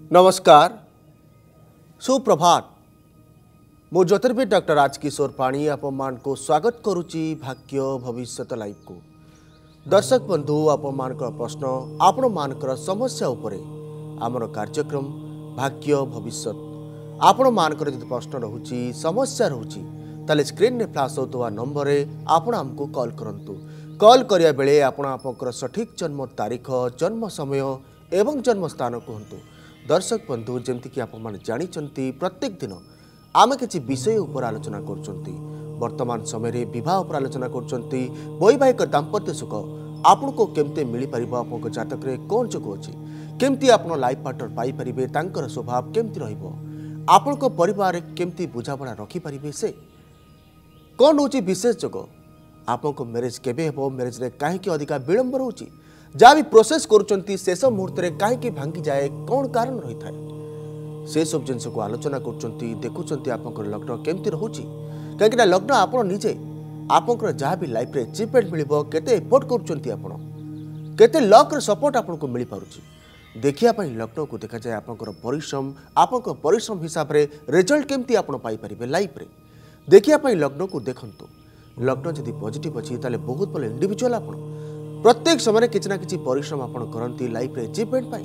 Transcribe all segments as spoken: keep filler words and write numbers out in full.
नमस्कार सुप्रभात मो ज्योतिर्विद डॉक्टर राजकिशोर पाणी आपण को स्वागत करुच्ची भाग्य भविष्य लाइव को। दर्शक बंधु आपण प्रश्न आपण मानकर समस्या उपरे आमर कार्यक्रम भाग्य भविष्य आपण मानकर जदि प्रश्न रहुची समस्या रहुची ताले स्क्रीन ने फ्लैश होतवा नंबर रे आपण हमको कॉल करंतु। कॉल करिया बेले आपण आपनकर सठिक जन्म तारीख जन्म समय एवं जन्म स्थान कहतु। दर्शक बंधु जमती कि आप जानी प्रत्येक दिन आम किसी विषय उपर आलोचना कर वर्तमान समय विवाह उपर आलोचना कर वैवाहिक दाम्पत्य सुख आपन को केमते मिल पार आप जातक कौन जोग अच्छी केमती आप लाइफ पार्टनर पाइपर तांकर स्वभाव केमती रही परिवार केमती बुझापड़ा रखिपारे से कौन हूँ विशेष जोग आपन को मैरेज केबे हेबो मैरेज रे कहीं अधिका विलंब रोची जहाँ भी प्रोसेस करुँच शेष मुहूर्त में कहीं भांगी जाए कौन कारण रही थाए से सब जिनस को आलोचना करुँच आप लग्न केमती रोचे कहीं लग्न आप निजे आप जहाँ भी लाइफ रे अचीवमेंट मिल केते एफर्ट करते लक सपोर्ट आपको मिल पार्टी देखापी लग्न को देखा जाए आप परिश्रम आप परिश्रम हिसाब से रिजल्ट केमती आप पाइपर लाइफ रे देखापी लग्न को देखु लग्न जदि पॉजिटिव अच्छी ताले बहुत भल इंडिविजुअल आप प्रत्येक समय किसी ना कि परिश्रम आप करती लाइफ रे अचीवमेंट पाई।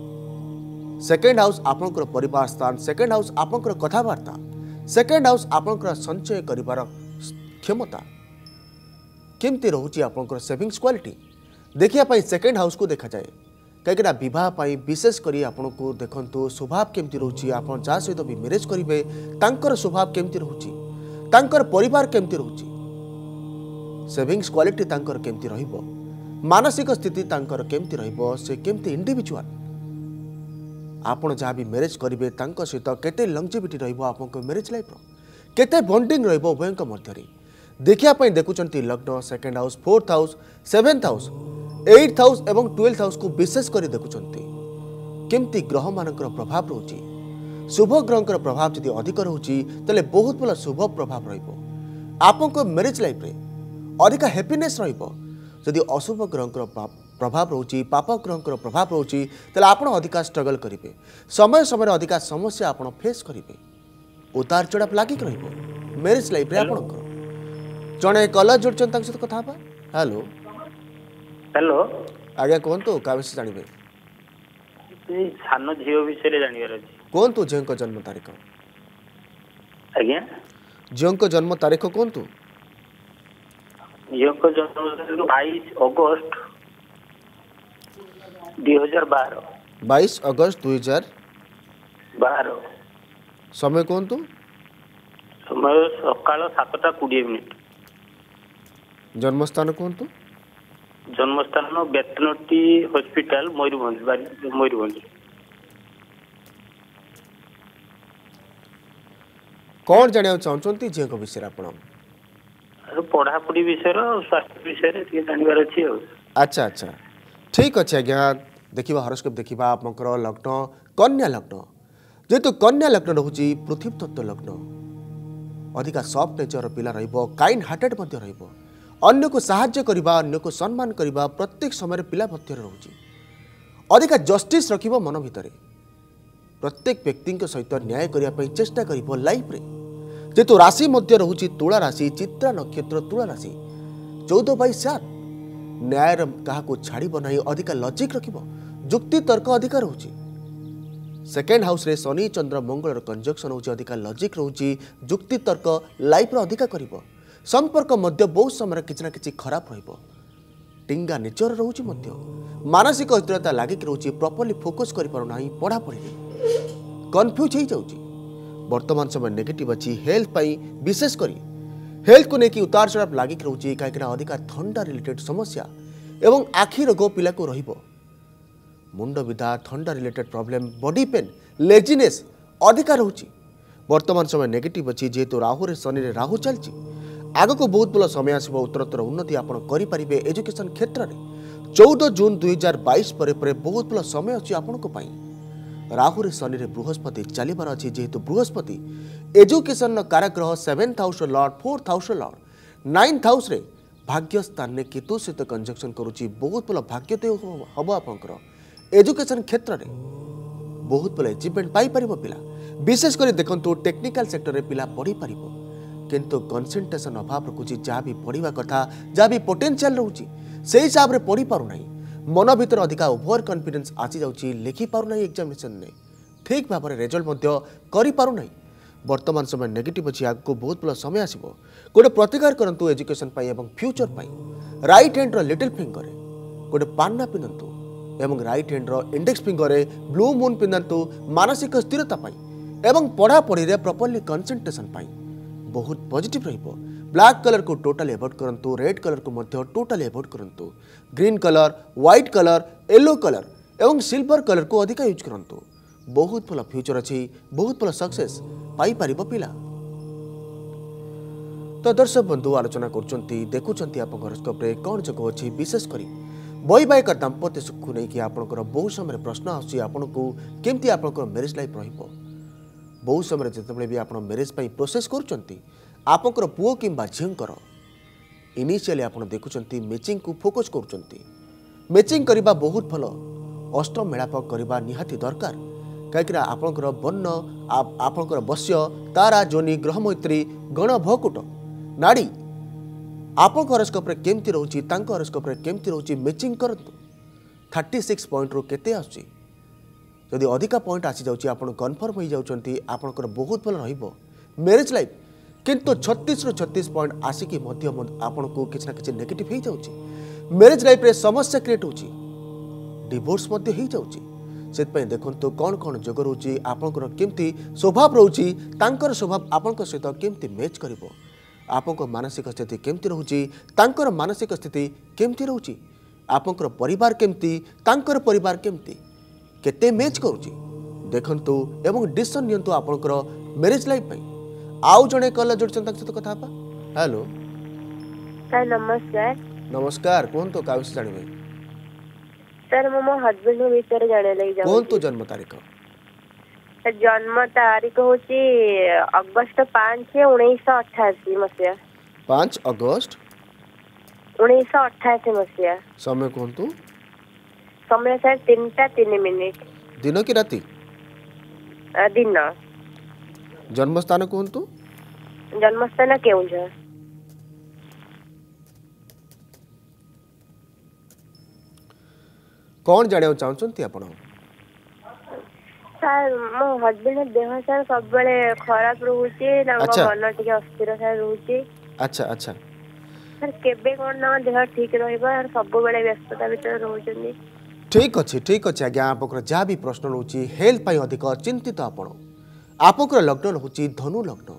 सेकेंड हाउस आपंकर परिवार स्थान सेकेंड हाउस आपंकर कथबार्ता सेकेंड हाउस आपंकर संचय करिवार क्षमता केमती रोची आपंकर सेविंग्स क्वालिटी देखिया सेकेंड हाउस को देखा जाए कहीं विवाह पाई विशेष करी आपन को देखंतु स्वभाव केमती रोची आप जहाँ सहित भी मैरेज करेंगे तांकर स्वभाव केमती रोची तांकर परिवार केमती रोची सेविंग्स क्वालिटी तांकर केमती रहिबो मानसिक स्थिति तांकर केमती रहिबो से केमती इंडिविजुअल आपण जहाँ भी मैरेज करेंगे तांकर सहित केते लंगजिविटी रहिबो आपन मैरेज लाइफ रो केते बॉन्डिंग रहिबो उभयक मध्य देखिया पई देखुचंती लग्न second house fourth house seventh house eighth house एवं ट्वेल्थ हाउस को विशेष कर देखुचंती केमती ग्रह मानकर प्रभाव रोची शुभ ग्रहकर प्रभाव जदि अधिक रोची तले बहुत भल शुभ प्रभाव रहिबो आपन मैरेज लाइफ रे अधिका हैप्पीनेस रहिबो जदि अशुभ ग्रहकर प्रभाव रोची पाप ग्रहकर प्रभाव रोची तेल आपण अधिका स्ट्रगल करेंगे समय समय अधिका समस्या आपण फेस करेंगे उतार चढ़ाव लागिक रहिबो मैरेज लाइफ रे आपनकर जणे कलर जोड़छन तांक सहित कथा बा हेलो हेलो आज्ञा कहतु का विषय जानबे ए सानो झियो विषय जानिबार अछि कहतु झियो जन्म तारीख आज्ञा झियो जन्म तारीख कहतु झियो को जन्म बाईस अगस्त दो हज़ार बारह बाईस अगस्त दो हज़ार बारह समय कहतु समय सकाळ सातटा बीस मिनिट जन्मस्थान कहतु जन्मस्थान बेतनटी हॉस्पिटल मयूरभंज मयूरभंज कौन जानिया चाहछंती झियो विषय आपण पढ़ापढ़ी विषय स्वास्थ्य विषय जानवर अच्छी अच्छा अच्छा ठीक अच्छे आज्ञा देखा हरोस्कोप देखा आपंकर लग्न कन्या लग्न जेहेतु कन्या लग्न रोचे पृथ्वी तत्व लग्न अधिका सफ्ट नेचर पिला काइंड हार्टेड अन्य को साहाय्य करने अन्य को सम्मान करने प्रत्येक समय पिला मध्य रोचे अधिका जस्टिस रख मन भितर प्रत्येक व्यक्ति सहित न्याय करने चेष्टा कर लाइफ रे जेतु राशि मध्य रोचे तुला राशि चित्रा नक्षत्र तुला राशि चौदह बै सात न्याय क्या छाड़ ना अधिका लजिक रख जुक्ति तर्क अधिका रोचे सेकेंड हाउस रे शनि चंद्र मंगल कंजक्शन होची अधिका लजिक रोचे जुक्ति तर्क लाइफ रे अधिका करिवो संपर्क मध्य बहुत समय किसी ना कि खराब रहिबो टिंगा नेचर रोचे मध्य मानसिक अस्थिरता लागिक रोचे प्रॉपर्ली फोकस करि पारु नाही पढ़ा पढ़ी कन्फ्यूज हो जाउची वर्तमान समय नेगेटिव अच्छी हेल्थ पाई विशेष करी हेल्थ को लेकिन उतार चढ़ाव लागिक रोचे कहीं अधिका थंडा रिलेटेड समस्या एवं आखि रोग पिला को रहिबो मुंड विधा थंडा related problem body pain laziness अधिका रोचे वर्तमान समय नेगेटिव अच्छी जेहेतु राहु रे शनि रे राहु चलची आग को बहुत भल समय आसो उत्तरोत्तर उन्नति आपड़ करेंगे एजुकेशन क्षेत्र में चौदह जून दुई हजार बैश पर बहुत भल समय अच्छी आपण राहु रे शनि रे बृहस्पति चलिबार अच्छी जेहेतु बृहस्पति एजुकेशन कारग्रह seventh house lord fourth house lord ninth house रे भाग्य स्थान में केतु सहित कंजक्शन करुच्ची बहुत भल भाग्यते हम आपंकर एजुकेशन क्षेत्र में बहुत भल अचिवमेंट पाई परिबो पिला विशेषकर देखंतु टेक्निकल सेक्टर रे पिला पढ़ी परिबो किंतु कंसंट्रेशन अभाव रखुची जहाँ भी पढ़ा कथा जहाँ भी पोटेंशियल रोची से हिसाब से पढ़ी पारु नाही मन भीतर अधिका ओभर कॉन्फिडेंस आसी जाउची लिखि पारु नाही एग्जामिनेशन ने ठीक भाव में रिजल्ट मध्य करि पारु नाही वर्तमान समय नेगेटिव अच्छी आग को बहुत भल समय आसो गोटे प्रतिकार करंतु एजुकेशन पाई एवं फ्यूचर पाई राइट हैंड रो लिटिल फिंगर गोटे पान्ना पिंधतु एवं राइट हैंड रो इंडेक्स फिंगर रे ब्लू मून पिंधतु मानसिक स्थिरता पाई एवं पढ़ा पढ़ी रे प्रॉपर्ली कंसंट्रेशन पाई बहुत पॉजिटिव रहिबो ब्लैक कलर को टोटली अवॉइड करंतु रेड कलर को मध्य टोटली अवॉइड करंतु green colour white colour yellow colour एवं सिल्वर कलर को अधिक यूज करंतु बहुत भल फ्यूचर अच्छी बहुत भल सक्सेस पाई परिबो पिला तो दर्शक बंधु आलोचना करछंती देखुछंती आप हॉरोस्कोप रे कोन जग अछि विशेष करी वैवाहिक दाम्पत्य सुख नहीं कि आपनकर बहुत समय प्रश्न आसी आपनको केमती आपनकर मैरिज लाइफ रहिबो बहुत समय जितेबाला भी आप मैरिज पाई प्रोसेस करछंती आपनकर पुओ किंबा झींकर इनिशियली आप देखुछंती मैचिंग को फोकस करछंती मैचिंग करबा बहुत भल अष्ट मेलाप करबा निहाती दरकार कहीं आपंकर वर्ण आपंकर बश्य तारा जोनी ग्रह मैत्री गण भकुट नाड़ी आपण हॉरोस्कोप रे केमती रहउची तांको हॉरोस्कोप रे केमती रहउची मैचिंग करंतु थर्टी सिक्स पॉइंट रो केते आछी जदि अधिका पॉइंट आसी जाउची आपण कन्फर्म होई जाउचंती आपनकर बहुत भल रहिबो मैरिज लाइफ किंतु छत्तीस रु छत्तीस पॉइंट आसिकी मध्य आपनको किछ ना किछ नेगेटिव हो जाउची मैरिज लाइफ रे समस्या क्रिएट होउची डिवोर्स मध्य हो जाउची से देखो कौन कौन जोग रोचे आपंकर केमती स्वभाव रोचे तांकर स्वभाव आपंक सहित केमती मैच करिवो आपंक मानसिक स्थिति केमती रोचे तांकर मानसिक स्थिति केमती रोचे आपंकर परिवार केमती तांकर परिवार केमती केते मैच करूची देखंतु एवं डिसीजन नियंतु आपंकर मैरिज लाइफ पई आउ जणे कल जोडछन ताक सहित कथा बा हेलो सर नमस्कार नमस्कार कोन तो काउस जानिबे सर मो मो हस्बैंड को विषय जाने लगी जाऊ कौन तो जन्म तारीख सर जन्म तारीख होची अगस्त पाँच उन्नीस सौ अठासी मसिया पाँच अगस्त उन्नीस सौ अठासी मसिया समय कौन तो समय सर तीन टा तीन मिनिट दिन की राती अ, दिन जन्म स्थान कौन तो जन्मस्थान केउंझर कौन जाने चाहते आपण सर मो हस्बैंड देह सर सब बेले खराब रहउची ना अच्छा। मन टिके अस्थिर सर रहउची अच्छा अच्छा सर केबे कोन ना देह ठीक रहइबा और सब बेले व्यस्तता भीतर रहउचनी ठीक अच्छे ठीक अच्छे आज्ञा आपकर जहाँ भी प्रश्न रोचे हेल्थ पाई अधिक चिंतित आपण आपकर लग्न रोचे धनु लग्न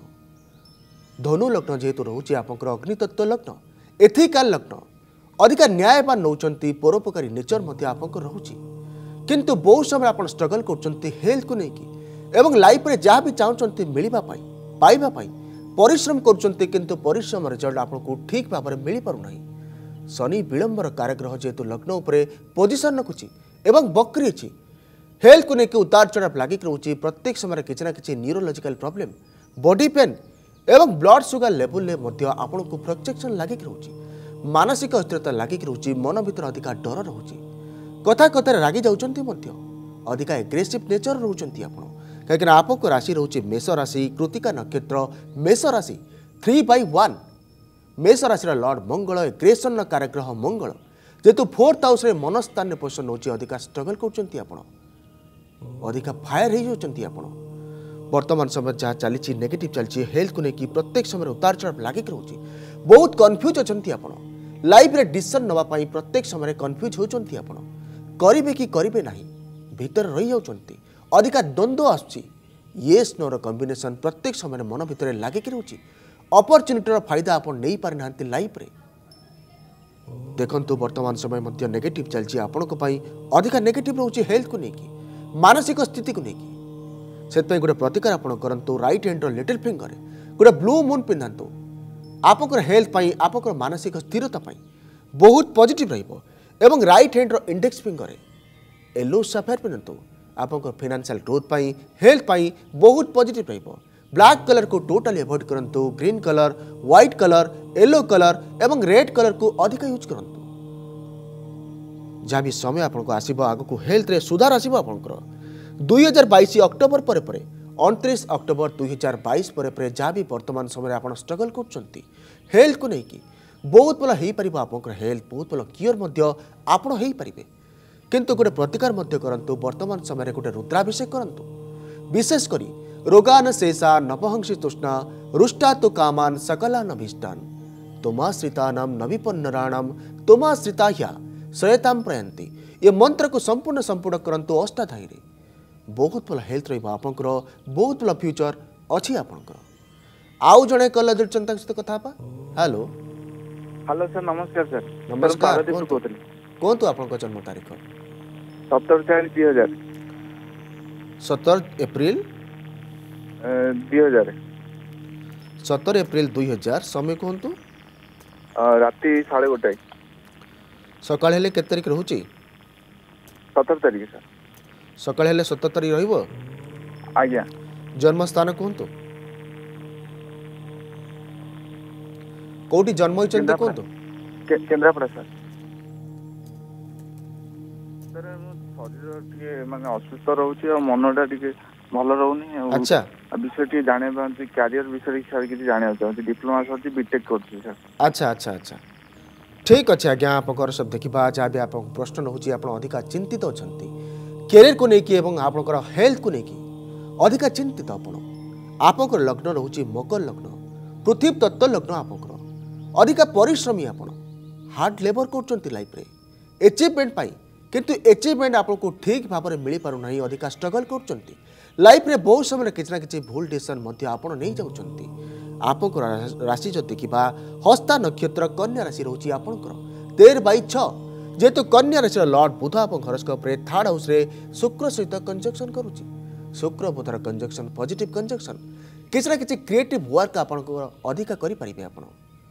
धनु लग्न जेहेतु रोचे आपकर अग्नितत्व लग्न एथिकल लग्न अधिका न्यायवान नौचंती परोपकारी नेचर मध्य आपंकर रहउची किंतु बहुत समय आप स्ट्रगल करचंती हेल्थ को लेकिन एवं लाइफ रे जहाँ भी चाहते मिलवा पाई पाइबा पाई परिश्रम करचंती किंतु परिश्रम रिजल्ट आपको ठीक भाव में मिल पारु नाही शनि विलंबर कार्यग्रह जेहेतु लग्न उपरे पोजिशन रखुची एवं बकरी अच्छी हेल्थ को लेकिन उतार चढ़ाव लागिक रोचे प्रत्येक समय किसी ना किसी न्यूरोलॉजिकल प्रॉब्लम बॉडी पेन एवं ब्लड सुगर लेवल आपन को फ्लक्चुएशन लागिक रोचे मानसिक अस्थिरता लागिक रोचे मन भीतर अधिका डर रोचे कथा कथा रागी जाउचंती मध्य अधिका एग्रेसिव नेचर रोचंती आपण कहीं आपको राशि रोचे मेष राशि कृतिका नक्षत्र मेष राशि थ्री बाई वन मेष राशि लॉर्ड मंगल एग्रेसन कार्यग्रह मंगल जेतु फोर्थ हाउस रे मनस्थान पोषण होची अधिका स्ट्रगल करचंती आपण अधिका फायर हो जाउचंती आपण वर्तमान समय जहाँ चली नेगेटिव चलती हेल्थ को लेकिन प्रत्येक समय उतार चढ़ाव लागिक रोचे बहुत कन्फ्यूज अच्छा आपण लाइफ रे डिसीजन नवा पाई प्रत्येक समय कन्फ्यूज होचंती आपण करिवे कि करिवे नाही भीतर रही जाउचंती अधिका द्वंद्व आछी येस नो रो कॉम्बिनेशन प्रत्येक समय मन भीतर लागिक रोचे अपॉर्चुनिटी फायदा आप नहीं पारि नांती लाइफ रे देखंतु वर्तमान समय मध्य नेगेटिव चलची आपनको पाई अधिका नेगेटिव रोचे हेल्थ को लेकिन मानसिक स्थिति को लेकिन से गोटे प्रतिकार आपण करंतु राइट हैंड रो लिटिल फिंगर गोटे ब्लू मून पिंधंतु आपकर हेल्थ पाई आपकर मानसिक स्थिरता पाई बहुत पॉजिटिव रहिबो एवं राइट हैंड रो इंडेक्स फिंगर येलो सफेयर पिंधंतु आपकर फाइनेंशियल ग्रोथ पाई हेल्थ पाई बहुत पॉजिटिव रहिबो ब्लैक कलर को टोटली अवॉइड करंतु green colour white colour yellow colour एवं रेड कलर को अधिक यूज करंतु जहाँ भी समय आपको आसो आग को हेल्थ रे सुधार आसो आपंकर दुई हजार बैश अक्टोबर पर पर अणतीस अक्टोबर दुई हजार बैश पर पर जहाँ भी वर्तमान समय आप स्ट्रगल कर हेल्थ को लेकिन बहुत भल हो पार आप हेल्थ बहुत भल क्योर आपण हो पारे किंतु गोटे प्रतिकार करूँ वर्तमान समय गोटे रुद्राभिषेक करूँ विशेषकर रोगान शेषा नपहंसी तृष्णा रुष्टा तो कामान सकला नभीष्टान तुमाश्रितानाम नविपन्नराणाम तुमाश्रिता ह्या शयताम प्रयंती ये मंत्र को संपूर्ण संपूर्ण करंतु अष्टाध्यायी रे बहुत भल हेल्थ रही आपंकर बहुत भल फ्यूचर अच्छी आपंकर आउ जड़े कल दुर्चंता सहित कथा हेलो हेलो सर नमस्कार सर नमस्कार कहतु कहतु आपन जन्म तारीख सतर चार दुई हजार सतर एप्रिल दुई हजार सतर एप्रिल दुई हजार समय कहतु राति साढ़े गोटाए सकाळ हेले केते तारिख रहूची सतर तारीख सर सकाळ हेले सतर तारिख रहिबो आज्ञा जन्म स्थान कहतु कोठी जन्म होइचंते कहतु केन्द्रापड़ा सर सर शरीर टे माने असुस्थ रोचे और मनटा टे भल रोनी अच्छा विषय टे जाने पाती कैरियर विषय सर किसी जाना चाहते डिप्लोमा सर बीटेक कर सर अच्छा अच्छा अच्छा ठीक अच्छे आज्ञा आप सब देखा जहाँ भी आप प्रश्न रोचे आप अधिका चिंतित अच्छा कैरियर को लेकिन आपंकर हेल्थ को लेकिन अधिका चिंतित आप लग्न रोचे मकर लग्न पृथ्वी तत्व लग्न आपंकर अधिका परिश्रमी आप हार्ड लेबर कर लाइफ रे एचिवमेंट पाई किंतु एचिवमेंट आपको ठीक भाव में मिल पार ना अधिका स्ट्रगल कर लाइफ रे बहुत समय किसी ना कि भूल डिसीजन आप नहीं जाऊँच आप राशि जो देखा हस्ता नक्षत्र कन्या राशि रोचे आपंकर तेर बै छ जेहेतु कन्या राशि लॉर्ड बुध आप हरोस्कोप रे थर्ड हाउस रे शुक्र सहित कंजक्शन करुच्ची शुक्र बुधर कंजक्शन पॉजिटिव कंजक्शन किसी ना कि क्रिएटिव वर्क आप अधिका करें आप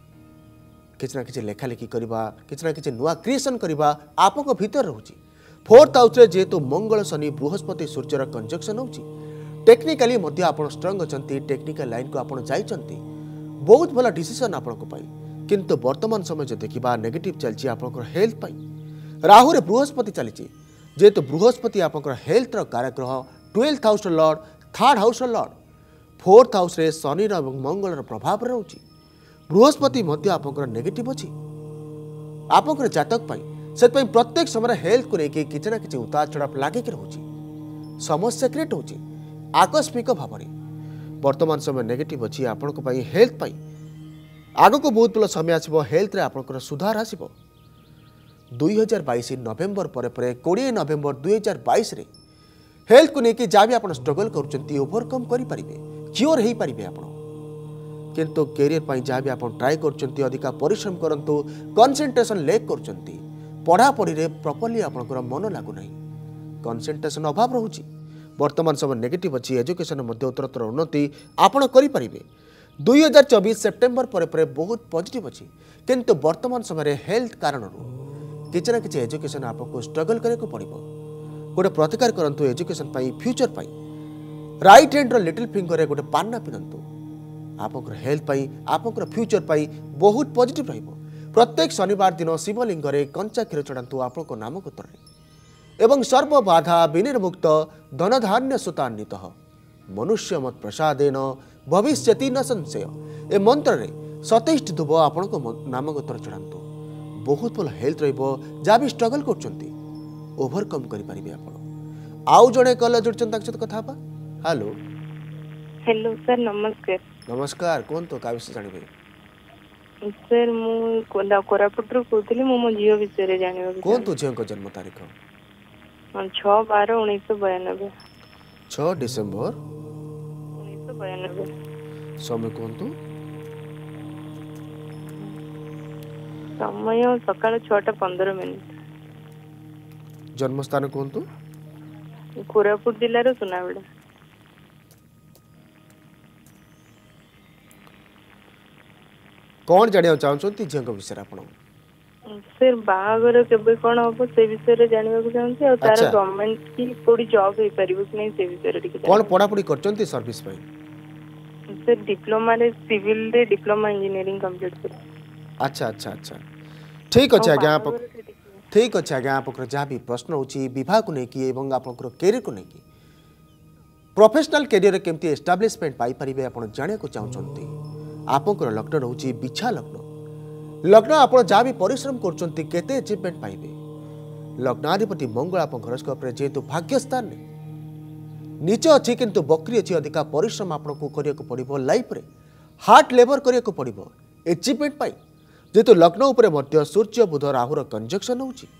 किसी ना कि लेखालेखि करवा किसी ना कि नुआ क्रिएसन करवा आप भीतर रोचे फोर्थ हाउस रे जेहेतु मंगल शनि बृहस्पति सूर्यर कंजक्शन होची टेक्निकाली मध्य आप स्ट्रंग अच्छा टेक्निकल लाइन को आप जाइंट बहुत भल डिसीजन आपको पाई किंतु वर्तमान समय जो देखा नेगेटिव चलती आप हेल्थ पाई राहु रे बृहस्पति चली जेहेतु बृहस्पति आप हेल्थ कारग्रह twelfth house lord third house lord fourth house रे शनि और मंगल प्रभाव रोचे बृहस्पति मध्य आप नेगेटिव अच्छी आप जातक से प्रत्येक समय हेल्थ को लेकिन किसी ना कि उतार चढ़ाव लगिक रोचे समस्या क्रिएट होची आकस्मिक भाव में वर्तमान समय नेगेटिव अच्छी आपण हेल्थ पाई आग को बहुत भल समय आसो हेल्थ रे आपंकर सुधार आसो दुई हजार बैश नवेम्बर पर कोड़े नवेम्बर दुई हजार बैश हेल्थ को लेकिन जहाँ भी आप स्ट्रगल कर ओभरकम करेंगे क्योर हो पारे आप किंतु कैरियर पर जहाँ भी आप ट्राए कर अधिका परिश्रम करूँ कनसेंट्रेशन लेक कर पढ़ापढ़ी प्रॉपर्ली आपंकर मन लगुना कनसेंट्रेशन अभाव रोचे वर्तमान समय नेगेटिव अच्छी एजुकेशन उत्तरोत्तर उन्नति आपण करें दुई हजार चौबीस सेप्टेम्बर पर पर बहुत पॉजिटिव अच्छी किंतु वर्तमान समय हेल्थ कारण किसी ना कि एजुकेशन आपको स्ट्रगल करने को पड़ो गोटे प्रतिकार करूँ एजुकेशन फ्यूचर पाई राइट हैंड लिटिल फिंगर गोटे पाना पिंधु आप हेल्थ पाई आप फ्यूचर पाई बहुत पॉजिटिव रहिबो प्रत्येक शनिवार दिन शिवलिंग कंचा क्षीर चढ़ातु आप नाम गोत्र एवं सर्वबाधा विनिर्मुक्त धनधान्य सुतान्वित मनुष्य मत प्रसादेन भविष्यति न संशय ए मंत्र रे सतैष्टि धुब आपण नाम गोत्र चढ़ातु बहुत भल हेल्थ रहिबो जहाँ भी स्ट्रगल करचंती ओवरकम करें आप आउ जड़े कल जोड़चन सहित कथा हेलो हेलो सर नमस्कार नमस्कार कौन तो का विषय जानबे सर मु कोरापुट रो कहतली मु मो जियो विषय जानबे कौन तो झियो को जन्म तारीख छह बारह उन्नीस सौ बयानबे छह डिसेम्बर उन्नीस सौ बयानबे समय कौन तो समय सकाळ छटा पंद्रह मिनिट जन्म स्थान कौन तो कोरापुट जिल्ला रो सुनाबेड़ा कौन जानिया चाहछंती झियो विषय आपण सर बाहागर केबे कोन हो से विषय जानबा को चाहते और तार गवर्नमेंट की कोडी जॉब हे परिबो कि नहीं से विषय टिके कौन पढ़ा पढ़ी करचंती सर्विस पाई सर डिप्लोमा रे सिविल रे डिप्लोमा इंजीनियरिंग कंप्लीट कर अच्छा अच्छा अच्छा ठीक अच्छे आज्ञा आप ठीक अच्छे आज्ञा आप जहाँ भी प्रश्न होची विवाह को लेकिन एवं आप कैरियर को लेकिन प्रोफेशनल कैरियर केमती एस्टाब्लिशमेंट पाई परिबे आपण जाने को चाहउछंती आपनकर लग्न रहउची बिछा लग्न लग्न आपण जा भी परिश्रम करचंती केते अचीवमेंट पाइबे लग्नाधिपति मंगल आप हॉरोस्कोप रे जेतु भाग्य स्थान ने नीचे अच्छी किंतु बकरी अच्छी अधिका परिश्रम आपको करिया पड़ो लाइफ रे हार्ड लेबर करिया पड़ो अचीवमेंट पाई जेतु लग्न उपरे मध्य सूर्य बुध राहुर कंजक्शन होउची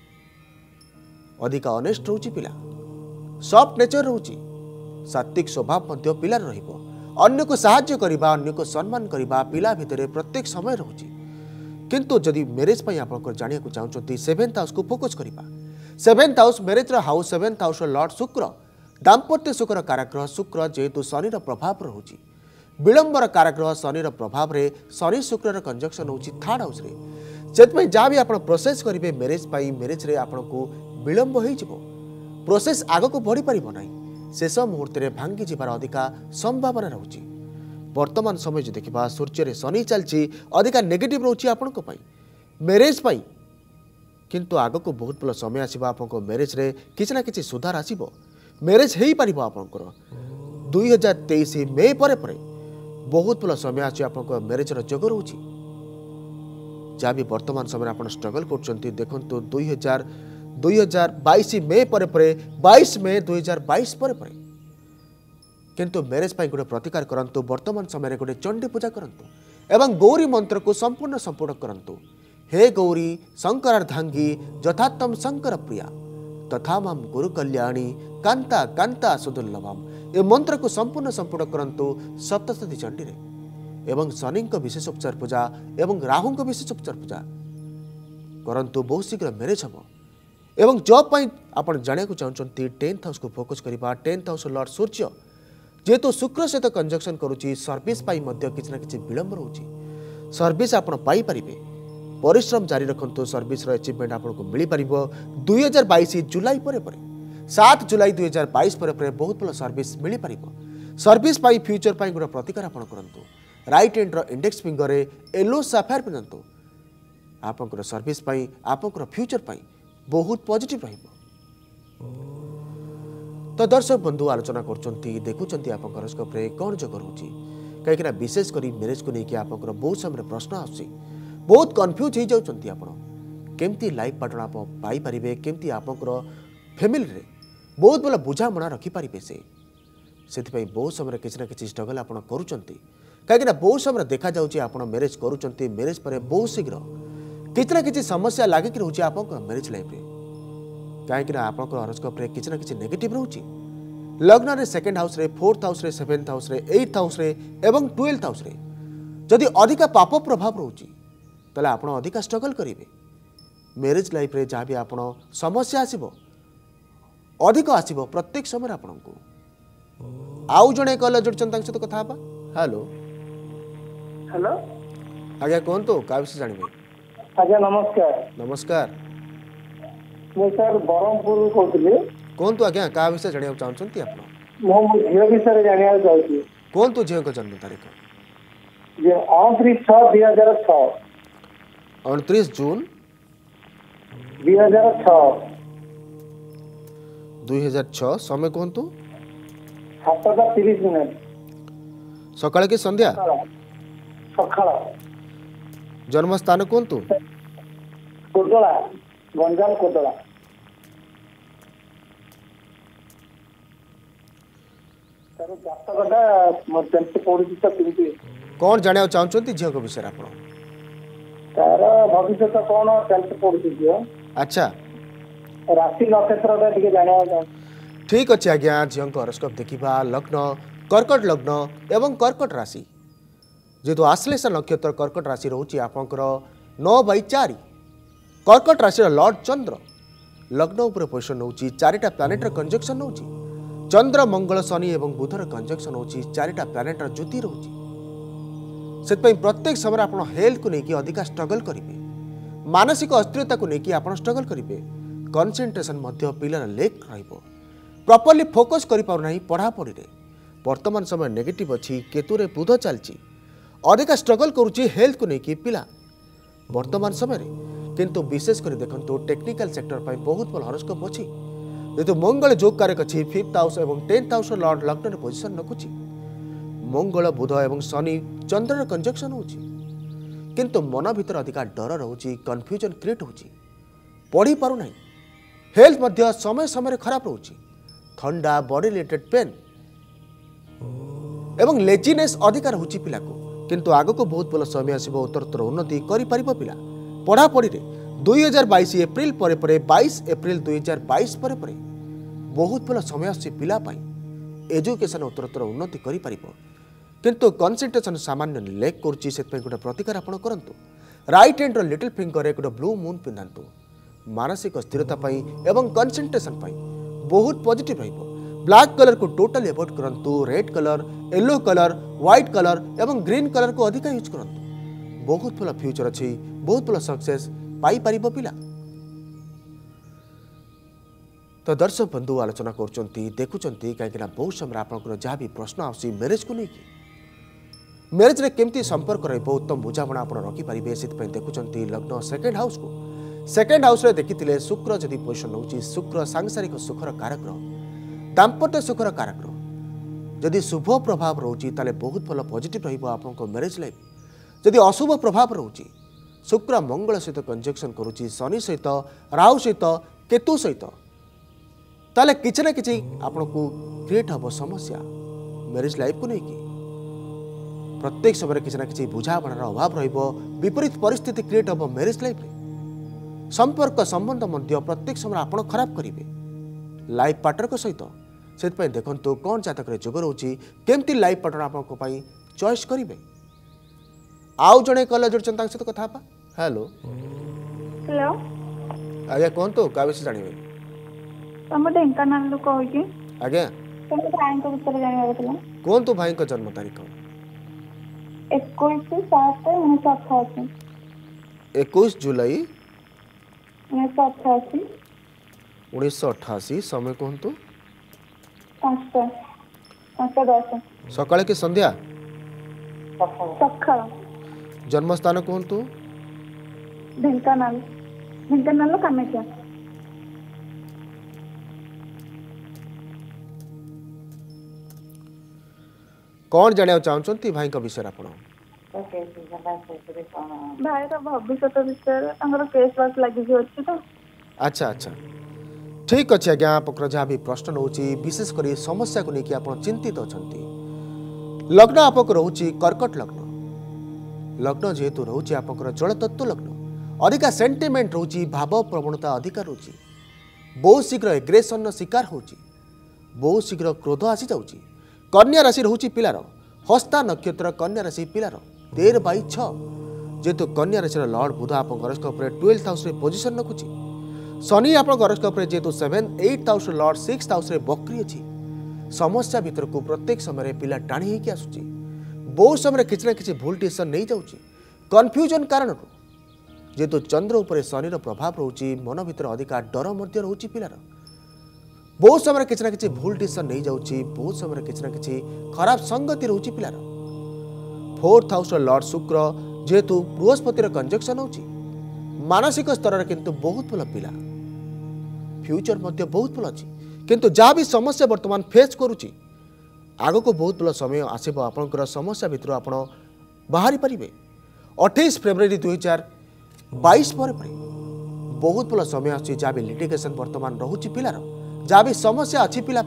अधिका ऑनेस्ट होउची पिला सॉफ्ट नेचर होउची सात्विक स्वभाव मध्य पिलार रहिबो अन्य को सहाय्य करिबा अन्य को सम्मान करिबा पिला भितरे प्रत्येक समय रहउची किंतु जदि मैरिज पर आप जाना चाहते सेवेन्थ हाउस को फोकस करवा seventh house marriage house seventh house lord Shukra दाम्पत्य सुखर काराग्रह शुक्र जेहेतु शनि प्रभाव रोचे विलंबर काराग्रह शनि प्रभाव में शनि शुक्र कंजक्शन होची थर्ड हाउस से जहाँ भी आप प्रोसेस करेंगे मैरिज मैरिज रे आपन को विलंब हो प्रोसेस आग को बढ़ी पार ना शेष मुहूर्त में भांगी जबार अधिका संभावना रोचे वर्तमान समय जो देखा सूर्य शनि चलती अधिका नेगेटिव रोचे आपण मैरिज किंतु आग को बहुत भल समय आसो आप मैरिज रे किसी ना कि सुधार आसो मैरिज हो पार आपंकर दुई हजार तेईस मे पर बहुत भल समय आस मैरिज जोग रोचे जहाँ भी वर्तमान समय आप स्ट्रगल कर देखु दुई हजार दुई हजार बैश मे पर बैश मे दुई हजार बैश पर किंतु मैरिज गोटे प्रतिकार करंतु वर्तमान समय गोटे चंडी पूजा करंतु एवं गौरी मंत्र को संपूर्ण संपूर्ण करंतु हे गौरी शंकरार्धांगी यथात्म शंकर प्रिया तथा माम गुरु कल्याणी कांता कांता सुदुर्लभम ए मंत्र को संपूर्ण संपूर्ण करंतु सप्तशती चंडी रे एवं शनि विशेष उपचार पूजा एवं राहु विशेष उपचार पूजा करंतु बहुत शीघ्र मैरिज हम एवं जॉब पाई आप जाना चाहते टेन्थ हाउस को फोकस करवा टेन्थ हाउस लॉर्ड सूर्य जेहेतु शुक्र सहित कंजक्शन करुच्ची सर्विस पाई मध्य किसी ना कि विलंब रोचे सर्विस आप पाइपर परिश्रम जारी रखु सर्विस अचीवमेंट आपको मिल पार दुई हजार बैश जुलाई पर सात जुलाई दुई हजार बैश पर बहुत भल सर्विस मिल पार सर्विस पाई फ्यूचर पाई गोटे प्रतिकार आप करूँ right hand index finger yellow sapphire पिंधतु आपंकर सर्विस पाई आपंकर फ्यूचर पाई बहुत पॉजिटिव रहिबो तो दर्शक बंधु आलोचना कर देखुं आप हॉरोस्कोप रे कौन जोग रोचे कहीं विशेषकर मैरिज को लेकिन आप बहुत समय प्रश्न आसुची बहुत कन्फ्यूज हो जाती केमती लाइफ पार्टनर आप पाइपर केमती आपंकर फैमिली रे बहुत भल बुझामणा रखिपारे से से बहुत समय किसी ना कि स्ट्रगल आप कहीं बहुत समय देखा जाऊँगी आप मैरिज करुँच मैरिज पर बहुत शीघ्र किसी ना कि समस्या लगिक रोचे आप मैरिज लाइफ रे कहीं आप हॉरोस्कोप रे किसी ना कि नेगेटिव रोचे लग्न रे सेकेंड हाउस रे फोर्थ हाउस रे सेवेन्थ हाउस रे एट्थ हाउस रे एवं ट्वेल्थ हाउस रे जदि अधिका पाप प्रभाव रोचे ताले आप अधिका स्ट्रगल करेंगे मैरिज लाइफ रे जहाँ भी आप समस्या आसो अधिक आसो प्रत्येक समय आपन को आउ जड़े कल जोड़चन सहित कथा हेलो हेलो आज्ञा कहतु क्या विषय जानवे आज्ञा नमस्कार नमस्कार मु सर बरहमपुर कहूँ कहतु आज्ञा क्या विषय जाना चाहते आप मो झील विषय जाना चाहिए कहतु झील को जन्म तारीख अणतीस छः दुई हजार छः अणतीस जून दुई हजार छः दुई हजार छः समय कहतु सातटा तीस मिनट सकाळ कि संध्या सकाळ जन्म स्थान कहतु कोदला गंजाम कोदला सर जातकटा मोर टेंथ पढुची त केमती कौन जाना चाहते झील को विषय आप तार भविष्य कौन टेंथ पढुची झील अच्छा राशि नक्षत्र टिके जाना ठीक अच्छे आज्ञा झील को हॉरोस्कोप देखा लग्न कर्कट लग्न एवं कर्कट राशि जेहेतु आश्लेष नक्षत्र कर्कट राशि रोचे आपंकर नौ बै चार कर्कट राशि लॉर्ड चंद्र लग्न उपर पोजिशन होची चारिटा प्लानेटर कंजक्शन होची चंद्र मंगल शनि एवं बुधर कंजक्शन होची चारिटा प्लानेटर ज्योति रोची से प्रत्येक समय आप हेल्थ को लेकिन अधिका स्ट्रगल करेंगे मानसिक अस्थिरता को लेकिन आप स्ट्रगल करेंगे कनसेंट्रेशन पिलार लेक प्रॉपर्ली फोकस कर पढ़ापढ़ी वर्तमान समय नेगेटिव अच्छी केतुरे बुध चलती अधिका स्ट्रगल करुच्ची हेल्थ को लेकिन पिला वर्तमान समय किंतु विशेषकर देखो टेक्निकल सेक्टर पर बहुत भल हॉरोस्कोप अच्छी जेहेतु मंगल जोग कारक अच्छी फिफ्थ हाउस और टेन्थ हाउस लॉर्ड लग्न पोजिशन रखुची मंगल बुध और शनि चंद्र कंजक्शन हो किंतु मन भीतर अधिका डर रोचे कन्फ्यूजन क्रिएट हो पढ़ी पार ना हेल्थ मध्य समय समय खराब रोचे ठंडा बॉडी रिलेटेड पेन एवं लेजीनेस अधिकार होची पिला को किंतु आग को बहुत भल समय आसो उत्तरोत्तर उन्नति करि परिबो पिला पढ़ापढ़ी रे दुई हजार बाईस एप्रिल परे परे बाईस एप्रिल दुई हजार बाईस परे परे बहुत भल समय आसी पिला पाई एजुकेशन उत्तरोत्तर उन्नति करि परिबो किंतु कन्सेंट्रेशन सामान्य लेक करुच्ची से गोटे प्रतिकार आपण करंतु राइट हैंड लिटिल फिंगर रे गोटे ब्लू मून पिंधातु मानसिक स्थिरता पाई एवं कन्सेंट्रेशन पाई बहुत पॉजिटिव रहिबो ब्लैक कलर को टोटल अवॉइड करंतु red colour yellow colour white colour एवं ग्रीन कलर को अधिक यूज करंतु बहुत भल फ्यूचर अच्छी बहुत भल सक्सेस पाई परिबो पिला तो दर्शक बंधु आलोचना करचंती देखुचंती कहीं बहुत समय आपनकर जहाँ भी प्रश्न आसी मैरिज को लेकिन मैरिज रे केमती संपर्क रहिबो उत्तम बुझामणा आपण रखि परिबे सित देखुचंती लग्न सेकेंड हाउस को सेकेंड हाउस रे देखिथिले शुक्र जदि पोजिशन होची शुक्र सांसारिक सुखर कारक दाम्पत्य सुखर कारक जदि शुभ प्रभाव रोची ताले बहुत भल पॉजिटिव रहिबो आपनको मैरिज लाइफ जदि अशुभ प्रभाव रोची शुक्र मंगल सहित कंजक्शन करुची शनि सहित राहु सहित केतु सहित ताले किछि ना किछि आपनको क्रिएट हबो समस्या मैरिज लाइफ को लेकिन प्रत्येक समय किसी ना किसी बुझापणार अभाव रहिबो विपरीत परिस्थिति क्रिएट हबो मैरिज लाइफ रे संपर्क संबंध मध्य प्रत्येक समय आपण खराब करिवे लाइफ पार्टनर को सहित से देखो कौन जातक जोग रोची केमती लाइफ पार्टनर आपको चॉइस करेंगे आउ जड़े कल जोड़न सहित कथा हेलो हेलो आज्ञा कहतु क्या विषय जानवे तुम ढेंकानाल कह आज्ञा भाई विषय जानवा कहतु भाई जन्म तारीख इक्कीस सात उन्नीस अठासी इक्कीस जुलाई उन्नीस अठासी उन्नीस अठासी समय कहतु पाँचटा पाँचटा दस सकाळे कि संध्या सकाळ जन्म स्थान कहतु ढेंकानाल ढेंकानाल कामेख्या कौन जाना चाहते भाई का विषय आप भाई भविष्य विषय केस बास लगी अच्छी तो अच्छा अच्छा ठीक अच्छे आज्ञा आप जहाँ भी प्रश्न रोचे विशेषकर समस्या को लेकिन आप चिंतित अच्छा लग्न आपक रोचे कर्कट लग्न लग्न जेहेतु रोचे आप जलतत्व लग्न अधिका सेंटिमेंट रोचे भाव प्रवणता अधिका रोचे बहुत शीघ्र एग्रेसन शिकार होची बहुत शीघ्र क्रोध आसी जाउची कन्या राशि रोचे पिलार हस्ता नक्षत्र कन्या राशि पिलार तेर बै छ जेहेतु कन्या राशि लॉर्ड बुध आप हॉरोस्कोप रे ट्वेल्थ हाउस रे पोजीशन रखुची शनि आप हॉरोस्कोप रे जेहेतु seven eight house lord six house रे बकरी अच्छी समस्या भीतर को प्रत्येक समय पिला टाणी होकर आसुची बहुत समय किसी ना किसी भूल डिसीजन नहीं जाऊँगी कन्फ्यूजन कारण जेहेतु चंद्र उपर शनि प्रभाव रोचे मन भीतर अधिका डर रोचे पिलार बहुत समय किसी ना किसी भूल डिसीजन नहीं जाऊँगी बहुत समय किसी ना किसी खराब संगति रोचे पिलार फोर्थ हाउस लॉर्ड शुक्र जेहेतु बृहस्पतिर कंजक्शन होची मानसिक स्तर में किंतु बहुत भल पिला फ्यूचर मध्य बहुत भल अच्छी किंतु जहाँ भी समस्या वर्तमान फेस करुच्ची आग को बहुत भल समय आसब आपंकर समस्या भितर आप बाहरी पारे अठाईस फेब्रुआरी दुई हजार बैश पर बहुत भल समय आसी जहाँ भी लिटिगेशन वर्तमान रोचे पिलार जहाँ भी समस्या अच्छी पिला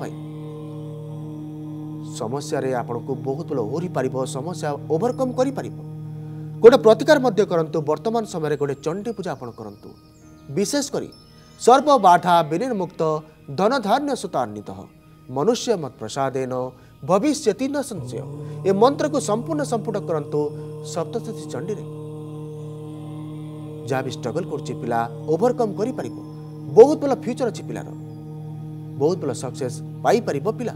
समस्या रे आपन को बहुत भल ओहरी पार समस्या ओवरकम करि पारिबो गोटे प्रतिकार मध्य करंतु वर्तमान समय गोटे चंडी पूजा आपन करंतु विशेष करी सर्व बाधा विनिर्मुक्त धन धान्य सुतान्वित मनुष्य मत प्रसादेन भविष्यति न संशय ये मंत्र को संपूर्ण संपुट करंतु सप्तशती चंडी रे जहाँ भी स्ट्रगल करछि पिला ओवरकम करि पारिबो बहुत भल फ्यूचर अछि पिलार बहुत भल सक्सेस पाई पारिबो पिला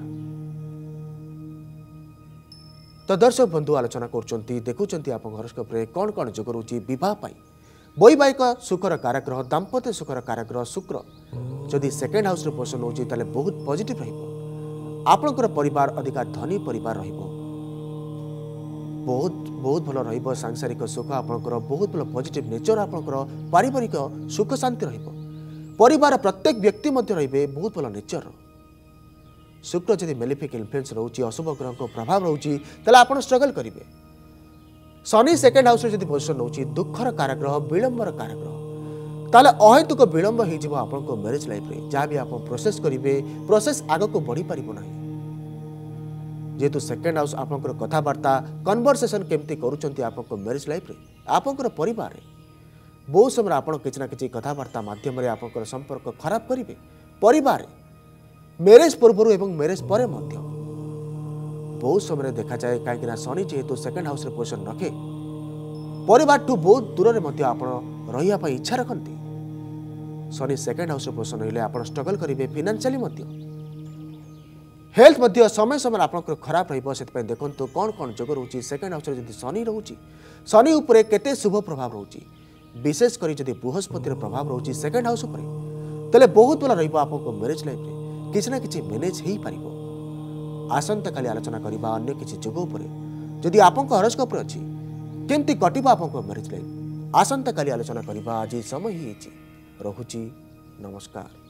तो दर्शक बंधु आलोचना कर देखुं आप हॉरोस्कोप रे कौन कौन जोग रोचे बह वैवाहिक सुखर कारग्रह दाम्पत्य सुखर कारग्रह शुक्र जदि सेकेंड हाउस पोषण होची ताले बहुत पॉजिटिव रहिबो आपनकर परिवार अधिका धनी परिवार रहिबो बहुत बहुत भल रहिबो सांसारिक सुख आपनकर बहुत भल पॉजिटिव नेचर आपनकर पारिवारिक सुख शांति रहिबो परिवार प्रत्येक व्यक्ति मध्य रहिबे बहुत भल नेचर। शुक्र जदि मेलिफिक इन्फ्लुएंस रोची अशुभ ग्रह को प्रभाव रोची तले आपण स्ट्रगल करिवे। शनि सेकेंड हाउस रे जदि पोजिशन रोची दुखर कारग्रह विलंबर कारग्रह ताले अहेतुक विलंब हो जिवो आपन को मैरिज लाइफ रे जहाँ भी आप प्रोसेस करिवे प्रोसेस आग को बढ़ी पारिबो नाही। जेहेतु सेकेंड हाउस आपंकर कथबार्ता कन्वर्सेशन केमती करूचंती आपंकर मैरिज लाइफ रे आपंकर परिवार रे बहुत समय आपण किछि ना किछि कथबार्ता माध्यम रे आपंकर संपर्क खराब करिवे। परिवार रे मैरिज पूर्व एवं मैरिज पर मध्य बहुत समय देखा जाए कहीं शनि जेहेतु सेकेंड हाउस रे पोजिशन रखे परिवार ठू बहुत दूर रे मध्य आपण रहिया पई इच्छा रखती। शनि सेकेंड हाउस रे पोजिशन रहिले आपण स्ट्रगल करिवे फाइनेंशियली मध्य। हेल्थ मध्य समय समय आपंकर खराब रहिबो सेतपय देखंतु कोन कोन जोग रहउची सेकेंड हाउस रे जदि शनि रहउची शनि उपरे केते शुभ प्रभाव रहउची विशेष करी जदि बृहस्पति रो प्रभाव रहउची सेकेंड हाउस उपरे तले बहुत भल रहिबो आपनको मैरिज लाइफ रे किछि ना किछि मैनेज हेई पारिबो। आसंता काली आलोचना करिबा अन्य किछि जोग उपरे जदि आपनको हॉरोस्कोप रे अछि केमती कटिबा आपनको मैरिज लाइफ आसंता काली आलोचना करिबा आज समय ही अछि। रहुची नमस्कार।